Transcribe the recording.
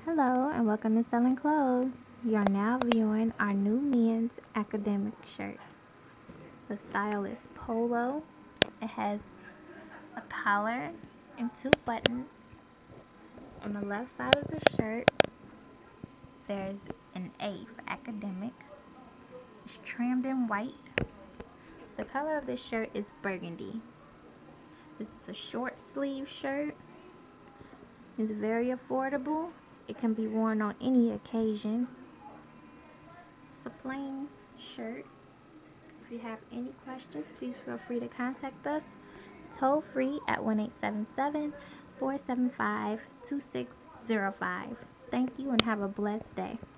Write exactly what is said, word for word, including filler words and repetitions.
Hello and welcome to Selling Clothes. You are now viewing our new men's academic shirt. The style is polo. It has a collar and two buttons. On the left side of the shirt, there's an A for academic. It's trimmed in white. The color of this shirt is burgundy. This is a short sleeve shirt. It's very affordable. It can be worn on any occasion. It's a plain shirt. If you have any questions, please feel free to contact us toll free at one eight seven seven, four seven five, two six zero five. Thank you and have a blessed day.